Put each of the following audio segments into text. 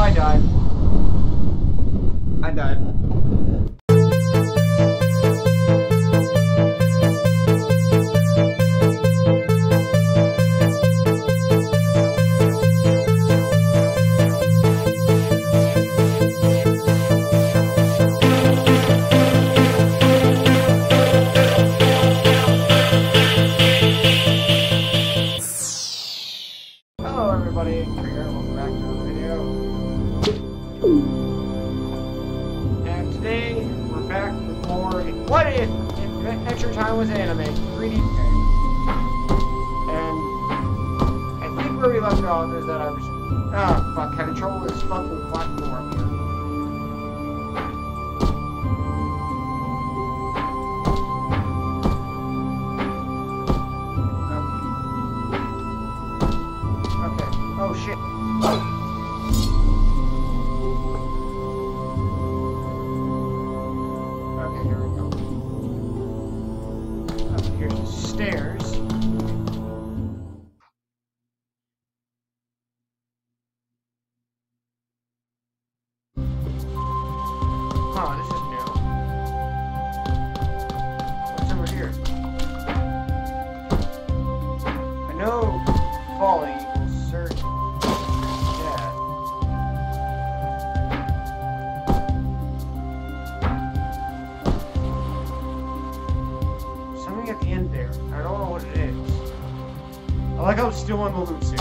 I died. I died. Hello everybody, here, welcome back to another video. And today we're back with more What If Adventure Time was Anime 3D game. And I think where we left off is that I was fuck, having trouble with this fucking platform here. Oh shit. Okay, here we go. Okay, here's the stairs. Huh, this is new. What's over here? I know falling equals certain. At the end there. I don't know what it is. I like how it's still on the loot suit.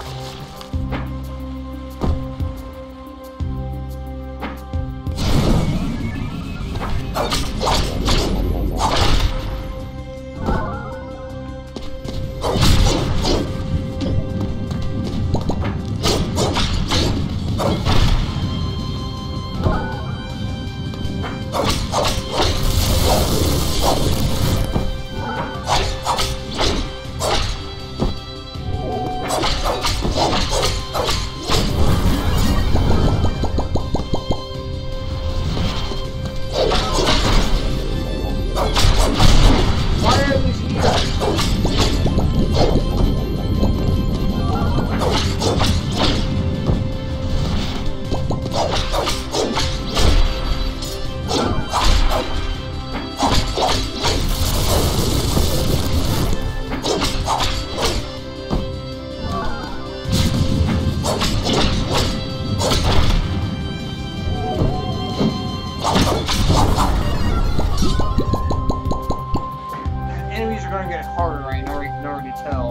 Enemies are gonna get harder right now, you can already tell.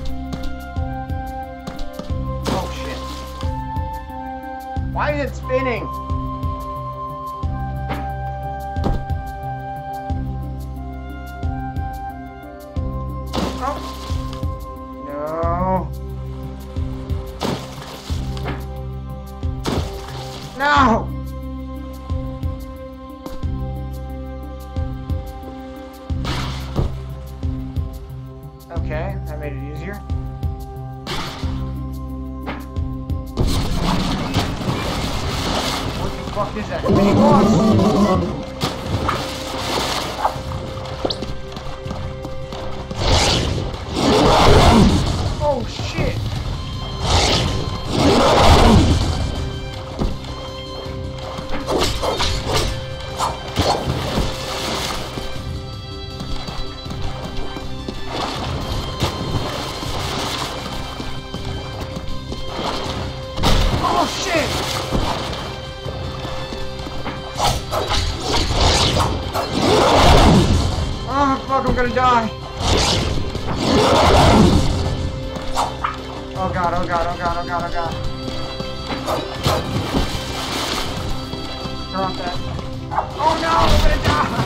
Oh shit. Why is it spinning? Oh. No. No! Okay, that made it easier. What the fuck is that? Mini boss? Oh shit! Oh shit! Oh fuck, I'm gonna die! Oh god, oh god, oh god, oh god, oh god. Turn off that. Oh no, I'm gonna die!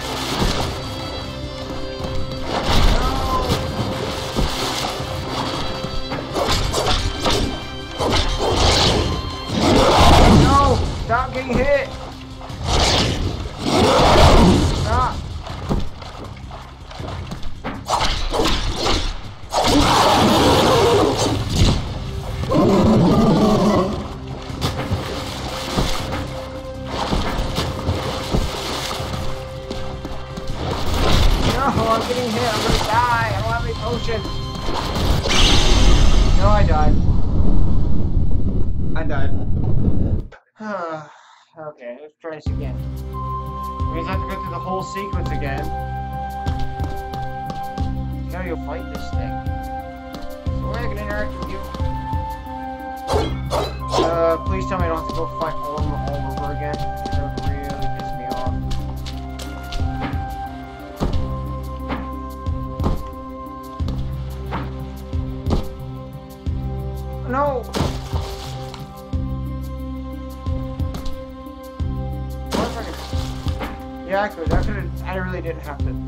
Stop getting hit! Stop! No, I'm getting hit. I'm gonna die. I don't have any potions. No, I died. I died. Okay, let's try this again. We just have to go through the whole sequence again. You gotta go fight this thing. So we're not gonna interact with you. Please tell me I don't have to go fight all over again. That would really piss me off. No! Yeah, I could. I really didn't have to.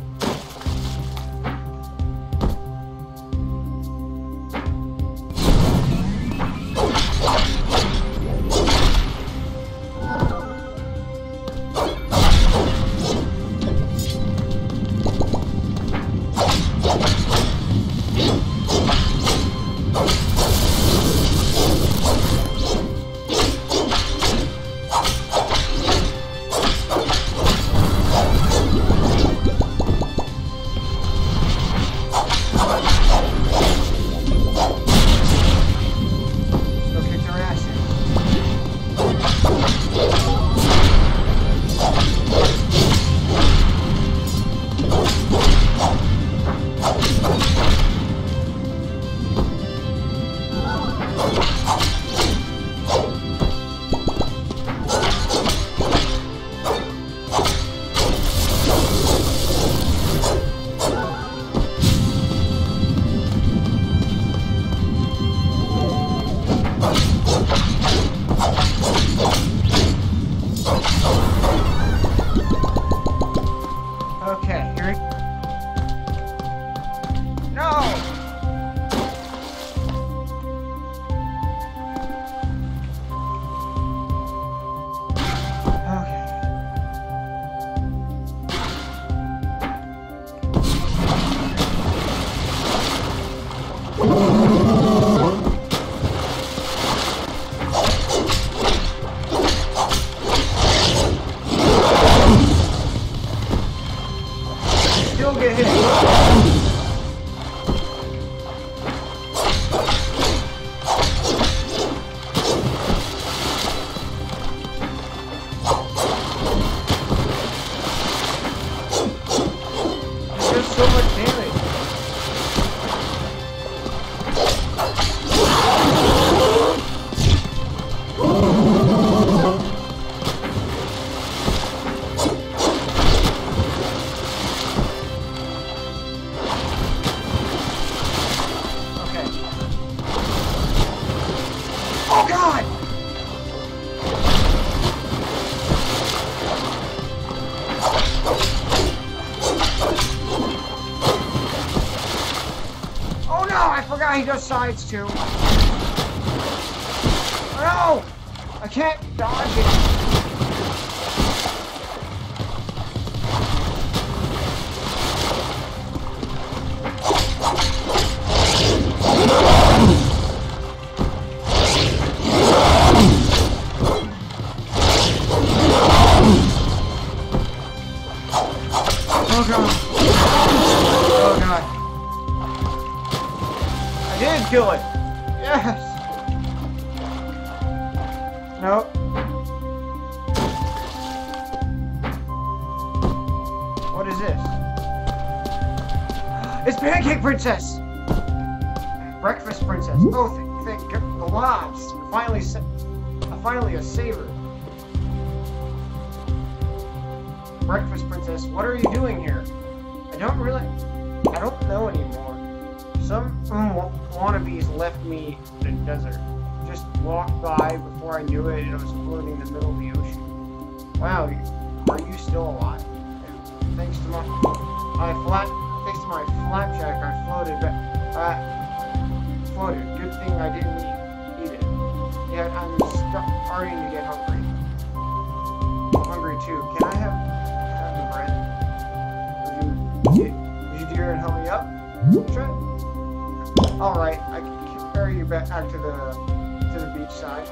He does sides too. No! I can't dodge it. Oh god. Oh god. I did kill it! Yes! Nope. What is this? It's Pancake Princess! Breakfast Princess. Oh, thank the gods. Finally a saver. Breakfast Princess, what are you doing here? I don't know anymore. Some wannabes left me in the desert. Just walked by before I knew it, and I was floating in the middle of the ocean. Wow, are you still alive? Thanks to my flapjack, I floated back. Floated. Good thing I didn't eat it. Yeah, I'm starting to get hungry. I'm hungry too. Can I have the bread? Would you dare and help me up? Try. All right, I can carry you back to the beach side.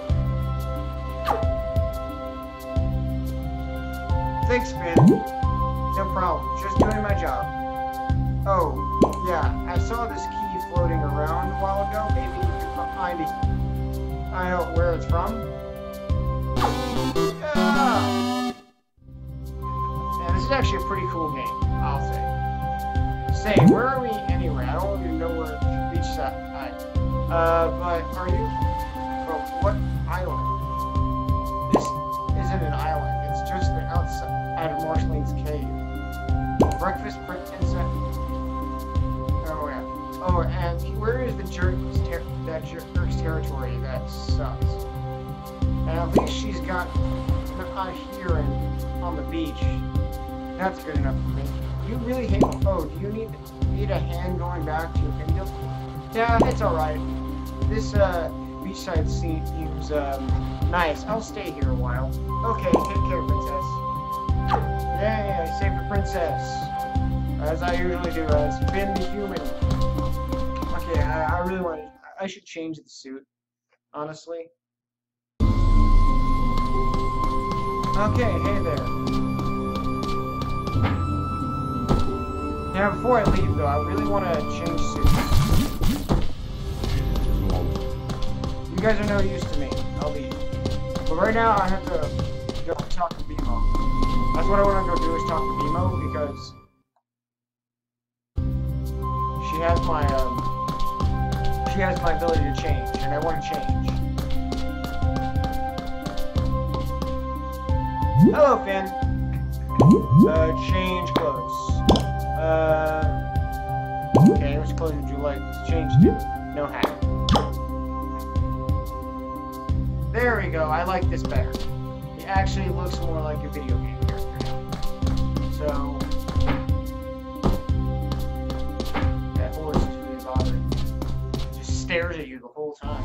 Thanks, man. No problem. Just doing my job. Oh, yeah. I saw this key floating around a while ago. Maybe you can find it. I know where it's from. is actually a pretty cool game, I'll say. Say, where are we anyway? I don't even know where beach side. But are you from what island? This isn't an island. It's just the outside of Marshaling's cave. Breakfast princess. Oh yeah. Oh, and where is the jerk's territory? That sucks. And at least she's got out here and on the beach. That's good enough for me. You really hate. Oh, do you need a hand going back to your kingdom? Yeah, it's all right. This beachside scene seems nice. I'll stay here a while. Okay, take care, princess. Yay, I saved the princess. As I usually do, as Finn the human. Okay, I really want to. I should change the suit, honestly. Okay, hey there. Now, before I leave, though, I really want to change suits. You guys are no use to me. I'll leave. But right now, I have to go talk to BMO. That's what I want to go do, is talk to BMO, because she has my ability to change, and I want to change. Hello, Finn. Change clothes. Okay, which clothes would you like to change to? No hat. There we go, I like this better. It actually looks more like a video game character now. So... that horse is really bothering me. It just stares at you the whole time.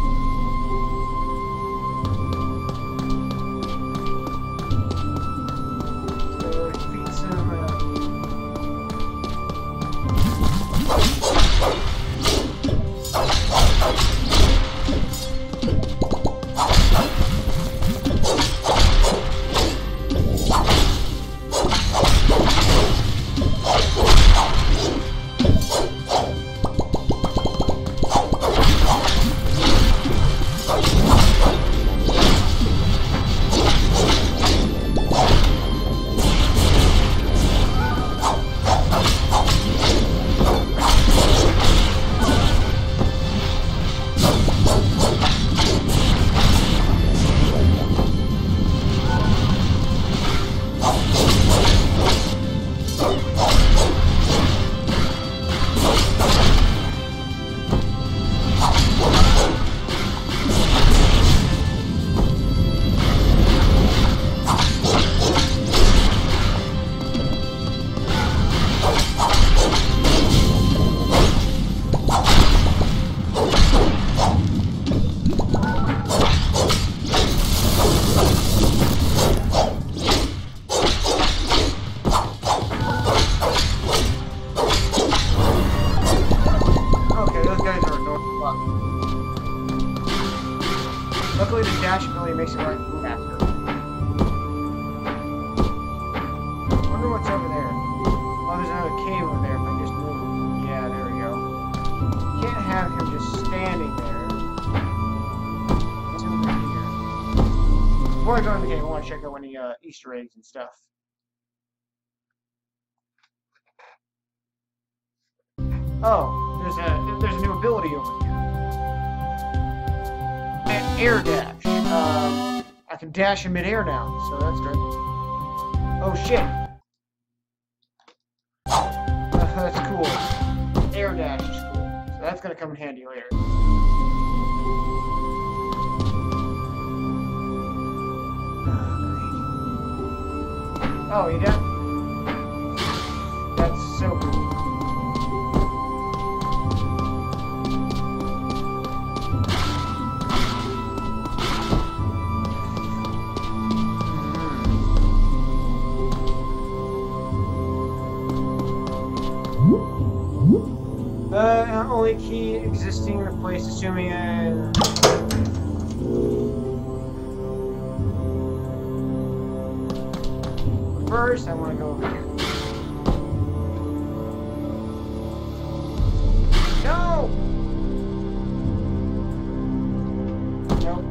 Luckily, the dash ability makes it right move after. I wonder what's over there. Oh, there's another cave over there if I just move. Yeah, there we go. Can't have him just standing there. What's over here? Before I go in the cave, I want to check out any Easter eggs and stuff. Oh, there's a new ability over here. Air dash. I can dash in midair now, so that's good. Oh shit. That's cool. Air dash is cool. So that's gonna come in handy later. Oh, you done? That's so cool. Only key existing in the place, assuming first, I want to go over here. No! Nope.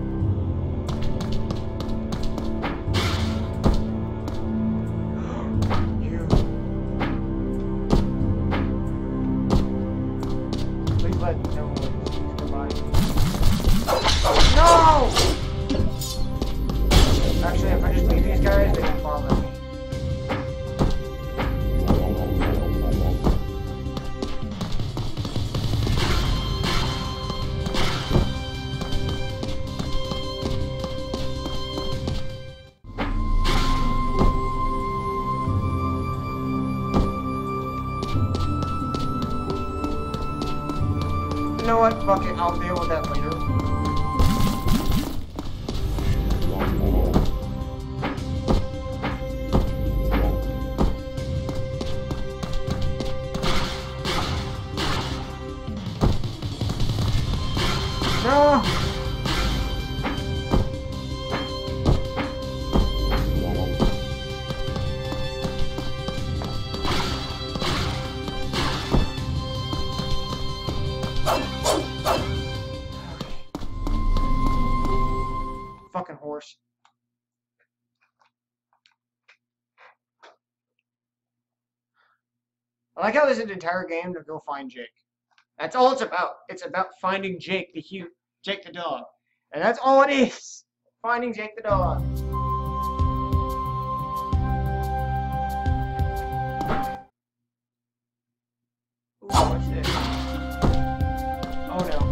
Fuck it, I'll deal with that later. No! Fucking horse. I like how this is an entire game to go find Jake. That's all it's about. It's about finding Jake Jake the dog. And that's all it is. Finding Jake the dog. Ooh, what's this? Oh no.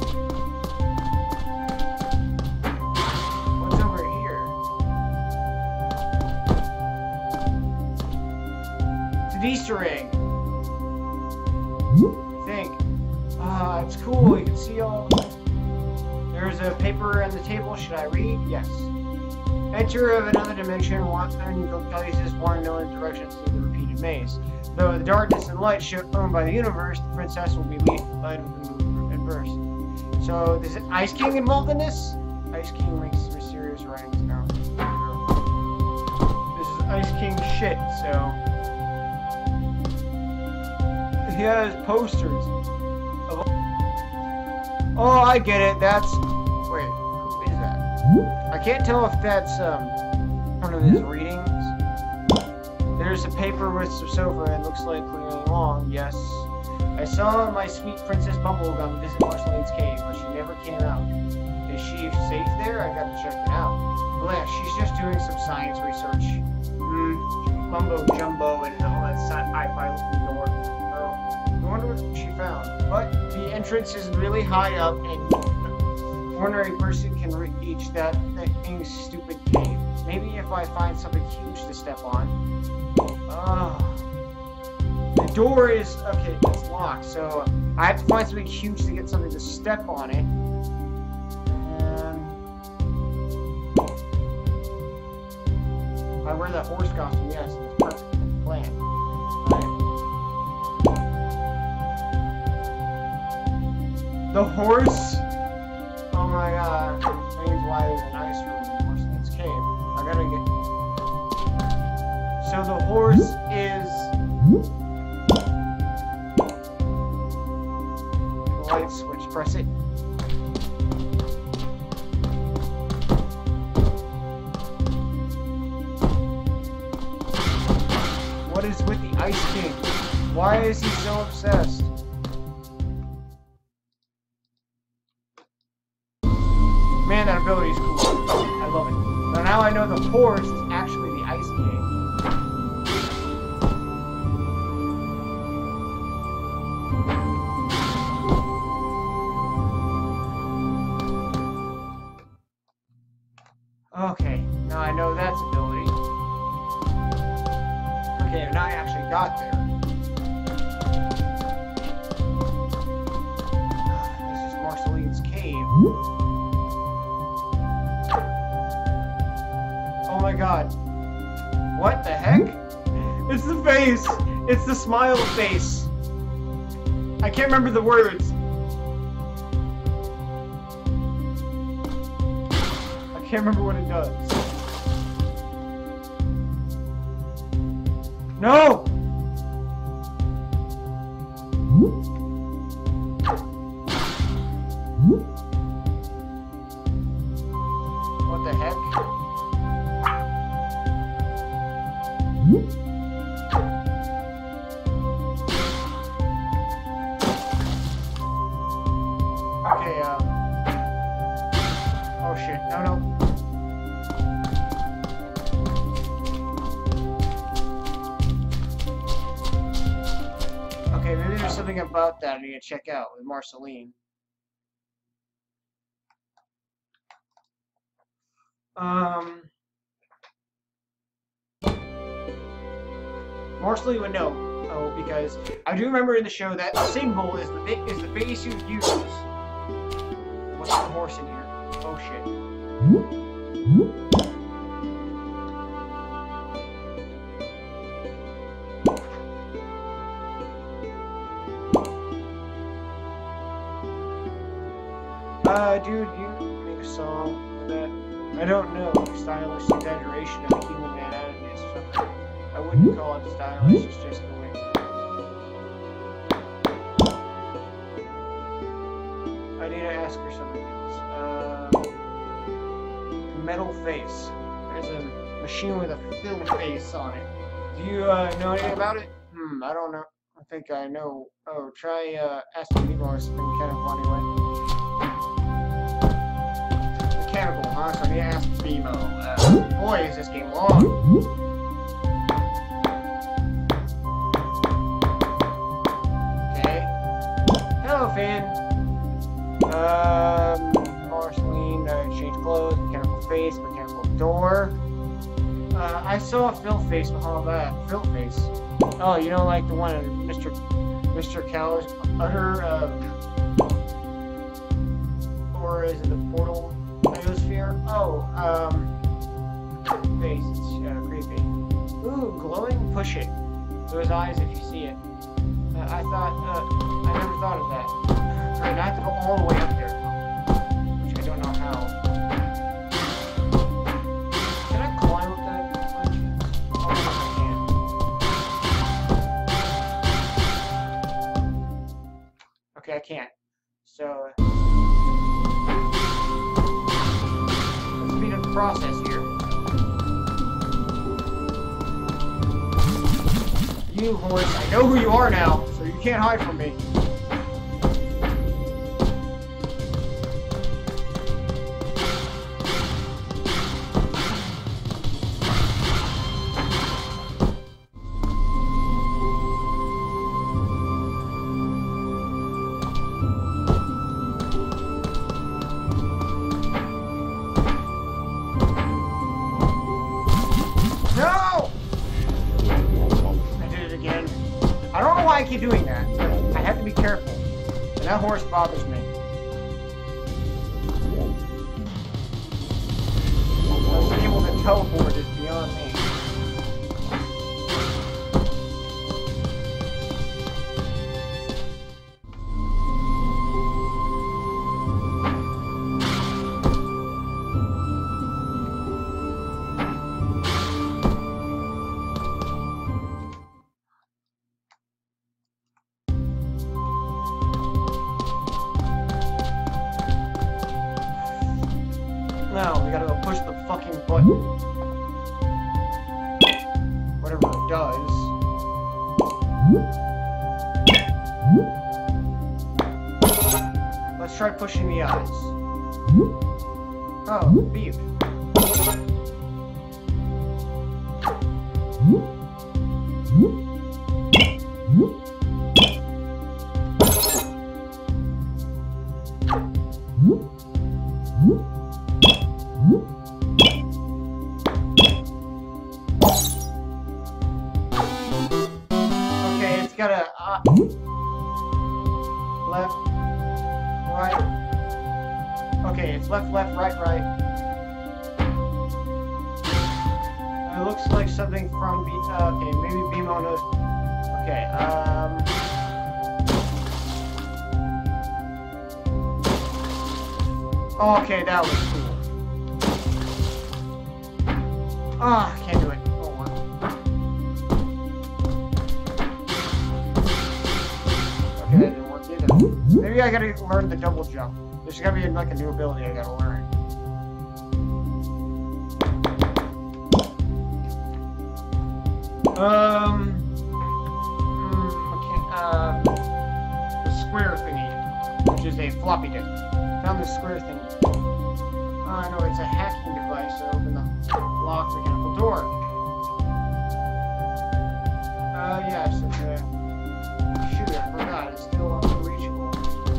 What's over here? It's an Easter egg. It's cool, you can see all. There's a paper on the table. Should I read? Yes. Enter of another dimension, want and places, want to know the directions through the repeated maze. Though the darkness and light shown by the universe, the princess will be led in verse. So, is it Ice King involved in this? Ice King makes mysterious writings now. This is Ice King shit, so. He has posters. Oh, I get it. That's... Wait, who is that? I can't tell if that's, one of his readings. There's a paper with some sofa and looks like clearly long. Yes. I saw my sweet Princess Bubblegum visit Marceline's cave, but she never came out. Is she safe there? I gotta check it out. Well, yeah, she's just doing some science research. Mumbo jumbo and all that sci-fi looking door. I wonder what she found. But the entrance is really high up, and an ordinary person can reach that thing's stupid cave. Maybe if I find something huge to step on. The door is okay. It's locked, so I have to find something huge to get something to step on it. And if I wear that horse costume, yes, that's perfect plan. The horse? Oh my god. That means why there's an ice room in Marceline's cave. I gotta get... So the horse is... The light switch. Press it. What is with the Ice King? Why is he so obsessed? Man, that ability is cool. I love it. So now I know the horse is actually the Ice King. Okay, now I know that's ability. Okay, now I actually got there. This is Marceline's cave. Oh my god. What the heck? It's the face! It's the smile face! I can't remember the words. I can't remember what it does. No! What the heck? Okay, oh shit, no. Okay, maybe there's something about that I need to check out with Marceline. Marceline would know, because I do remember in the show that symbol is the face you use horse in here. Oh shit. Dude, you make a song with that? I don't know. Stylish exaggeration of a human anatomy is something. I wouldn't call it stylish, it's just the way. I need to ask her something else. Metal face. There's a machine with a filled face on it. Do you know anything about it? I don't know. I think I know. Oh, try asking me more something kind of funny way. Mechanical, huh? So I need to ask BMO. Boy, is this game long. Okay. Hello, Finn. Marceline, change clothes, mechanical face, mechanical door. I saw a fill face behind that. Fill face. Oh, you know, like the one in Mr. Cow's utter, or is it the portal biosphere? Oh, face. It's creepy. Ooh, glowing. Push it. Those eyes, if you see it. I never thought of that. Right, I have to go all the way up there, which I don't know how. Can I climb up that? Oh, I can. Okay, I can't. So, let's speed up the process here. You horse, I know who you are now, so you can't hide from me. I keep doing that, but I have to be careful. And that horse bothers me. Being able to teleport is beyond me. Now, we gotta go push the fucking button. Whatever it does. Let's try pushing the eyes. Oh, beef. Gotta left, right. Okay, it's left, left, right, right. It looks like something from okay, maybe BMO knows. Okay, okay, that was cool. Ah, I can't do it. Maybe I gotta learn the double jump. There's gotta be like a new ability I gotta learn. The square thingy, which is a floppy disk. Found the square thingy. Oh no, it's a hacking device to open the locked mechanical door. Yes, it's a... Shoot, I forgot, it's still unreachable.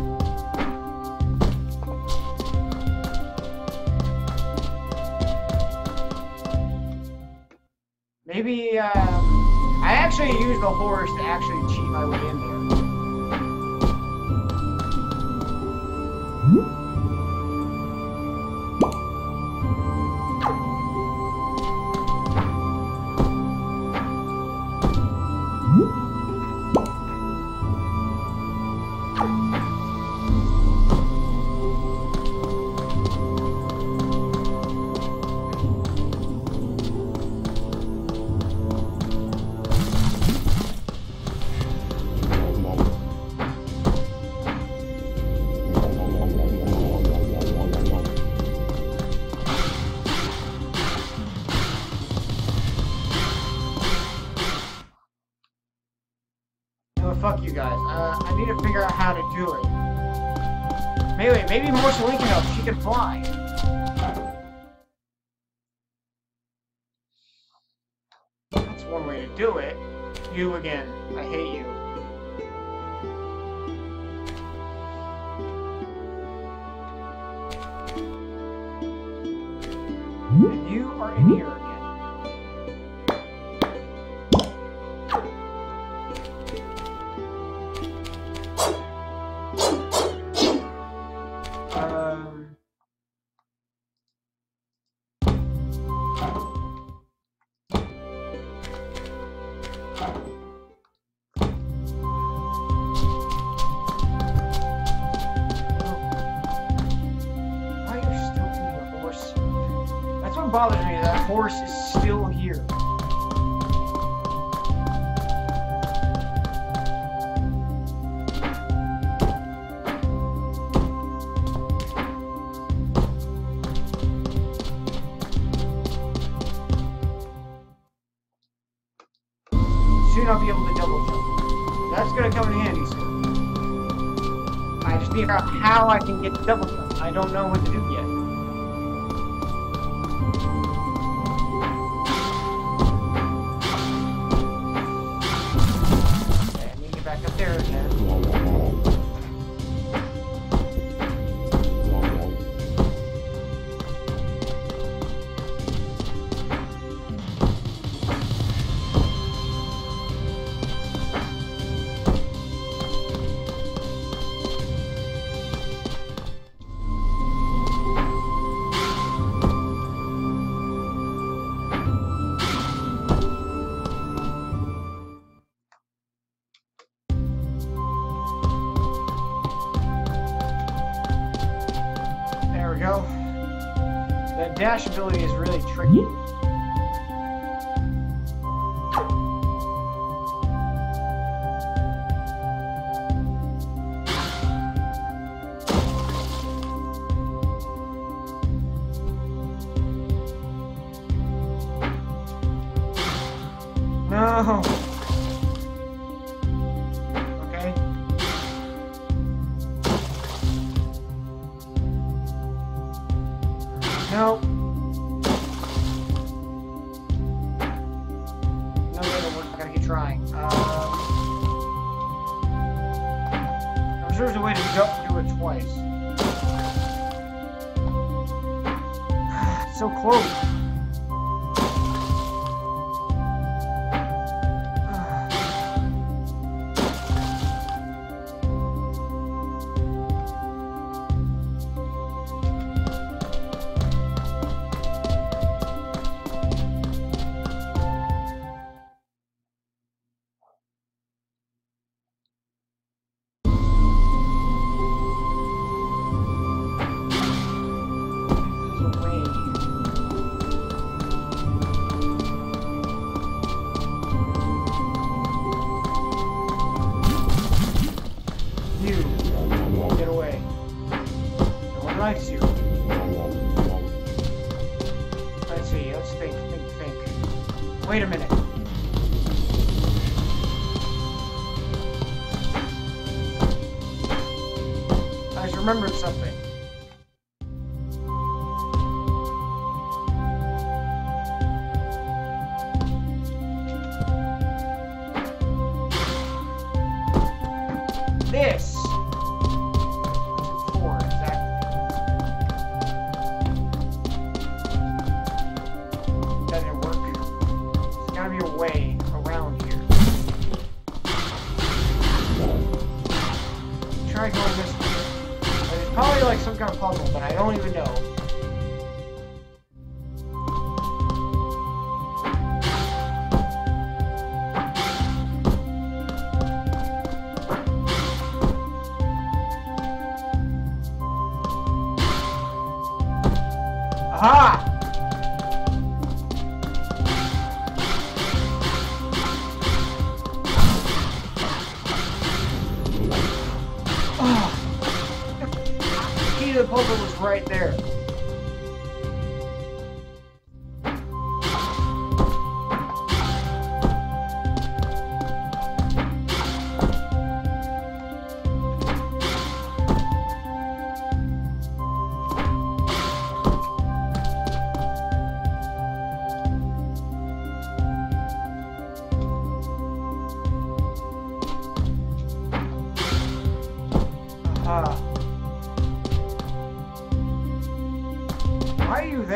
Maybe, I actually used the horse to actually cheat my way in there. fuck you guys. I need to figure out how to do it. Maybe Marceline can help. She can fly. That's one way to do it. You again. I hate you. And you are in here again. Bothers me, that horse is still here. Soon I'll be able to double jump. That's gonna come in handy soon. I just need to figure out how I can get the double jump. I don't know what to do yet. Go. That dash ability is really tricky. No. Okay. No. No, that'll work. I gotta keep trying. I'm sure there's a way to do it twice. So close. Wait a minute. I just remembered something. This. What's it for, exactly? That didn't work. There's gotta be a way around here. Try going this way. It's probably like some kind of puzzle, but I don't even know. Aha! Oh. The key to the puzzle was right there.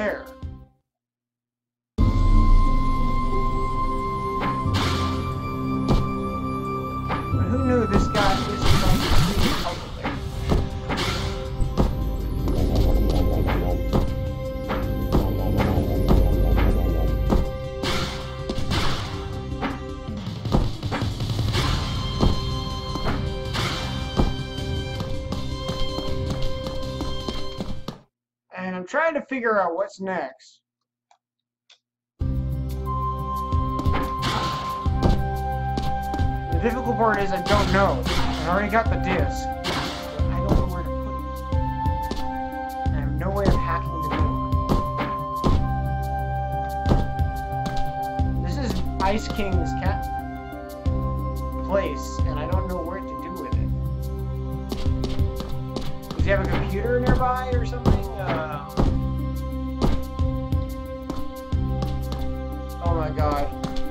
there. But who knew this guy was like a puzzle there? And I'm trying to figure out what's next. The difficult part is I don't know. I already got the disc, but I don't know where to put it. I have no way of hacking the door. This is Ice King's cat place, and I don't know what to do with it. Does he have a computer nearby or something? Oh my god.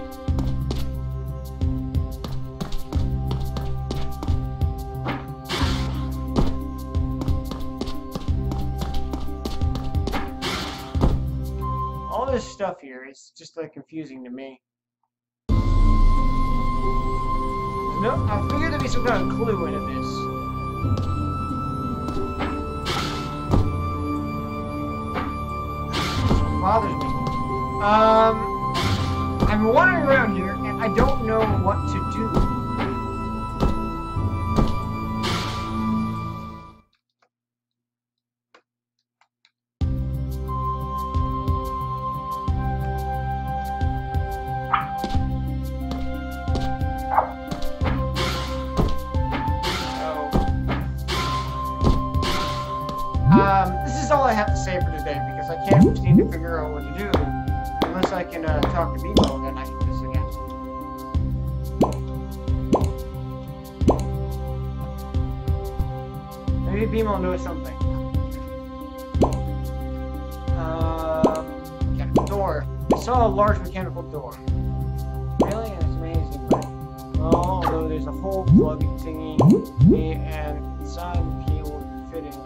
All this stuff here is just like confusing to me. No, I figured there'd be some kind of clue into this. Bothers me. I'm wandering around here and I don't know what to do. This is all I have to say for today because I can't seem to figure out what to do unless I can talk to Bimo, then I can do this again. Maybe Bimo knows something. Mechanical door. I saw a large mechanical door. Really? That's amazing, right? Oh, although there's a hole plug thingy and inside the key will fit in.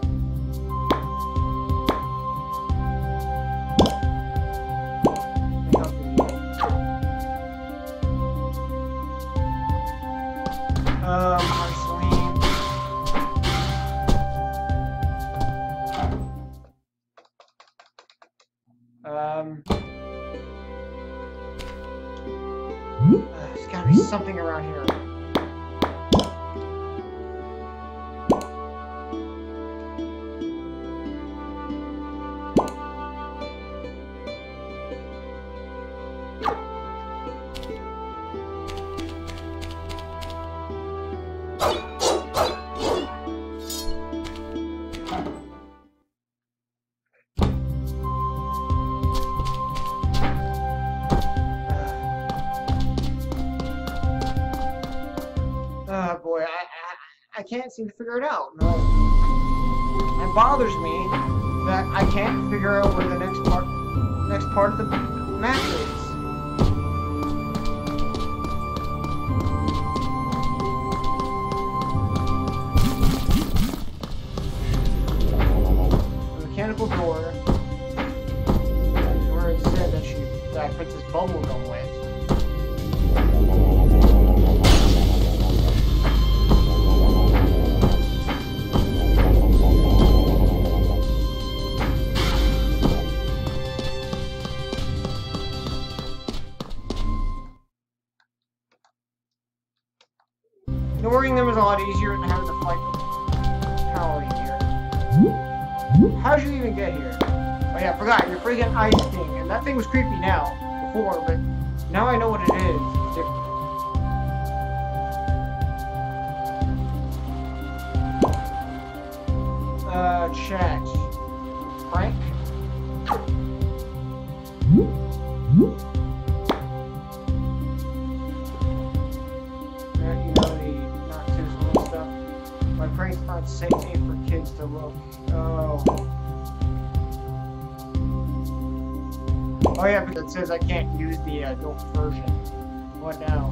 There's gotta be something around here. Boy, I can't seem to figure it out. No. It bothers me that I can't figure out where the next part of the map is. The mechanical door is where it said that I put this bubble gum with. Ignoring them is a lot easier than having to fight power here. How'd you even get here? Oh yeah, I forgot, you're freaking Ice King, and that thing was creepy now, before, but now I know what it is. It's different. Chat. Frank? Frank's not safe for kids to look. Oh. Oh yeah, because it says I can't use the adult version. What now?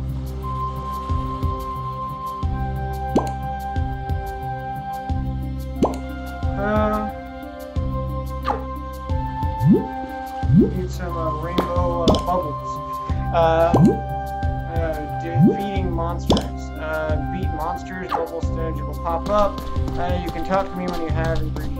Need some rainbow bubbles. Defeating monsters. Beat monsters, bubble stage will pop up. You can talk to me when you have ingredients.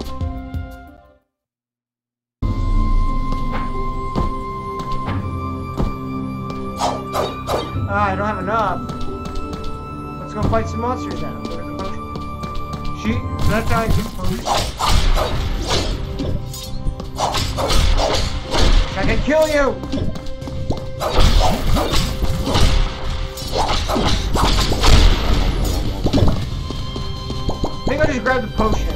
I don't have enough. Let's go fight some monsters then. Look at the potion. She, that's how I get potions. I can kill you! I think I just grabbed the potion.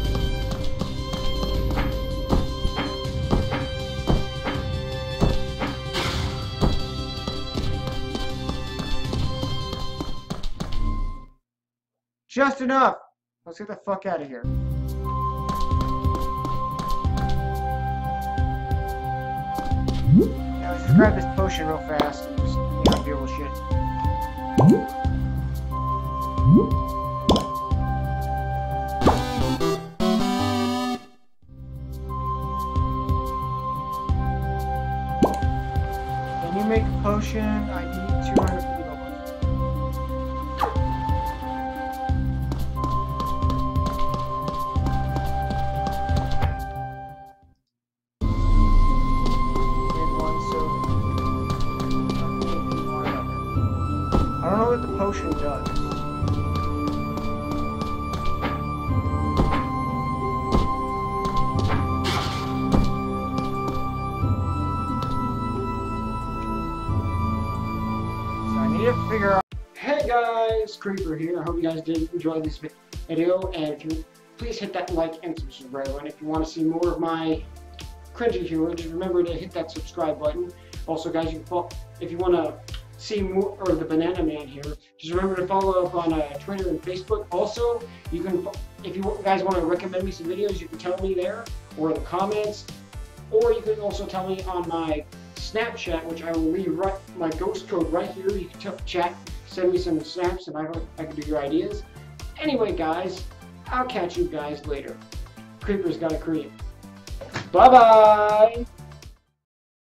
Just enough! Let's get the fuck out of here. Yeah, let's just grab this potion real fast and just deal with shit. Can you make a potion? I need 250 dollars. I don't know what the potion does. So I need to figure out. Hey guys, Creeper here. I hope you guys did enjoy this video, and if you please hit that like and subscribe button. If you want to see more of my cringy humor, just remember to hit that subscribe button. Also, guys, if you want to see more, or the Banana Man here, just remember to follow up on Twitter and Facebook. Also, you can, if you guys want to recommend me some videos, you can tell me there or in the comments, or you can also tell me on my Snapchat, which I will leave my ghost code right here. You can chat, send me some snaps, and I can do your ideas. Anyway, guys, I'll catch you guys later. Creeper's gotta creep. Bye bye.